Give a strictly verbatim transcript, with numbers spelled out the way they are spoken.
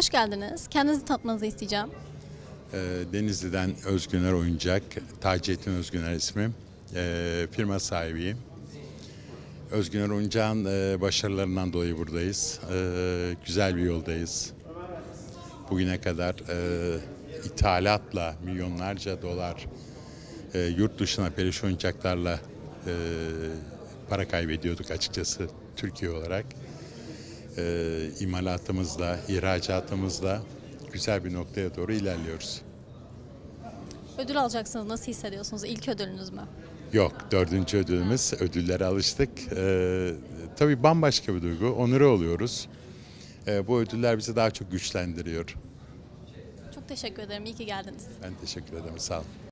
Hoş geldiniz. Kendinizi tanıtmanızı isteyeceğim. Ee, Denizli'den Özgüner Oyuncak, Taceddin Özgüner ismim. Ee, firma sahibiyim. Özgüner Oyuncak'ın e, başarılarından dolayı buradayız. Ee, güzel bir yoldayız. Bugüne kadar e, ithalatla milyonlarca dolar e, yurt dışına periş oyuncaklarla e, para kaybediyorduk açıkçası Türkiye olarak. E, imalatımızla, ihracatımızla güzel bir noktaya doğru ilerliyoruz. Ödül alacaksınız. Nasıl hissediyorsunuz? İlk ödülünüz mü? Yok, dördüncü ödülümüz. Ödüllere alıştık. Ee, tabii bambaşka bir duygu. Onure oluyoruz. Ee, bu ödüller bizi daha çok güçlendiriyor. Çok teşekkür ederim. İyi ki geldiniz. Ben teşekkür ederim. Sağ olun.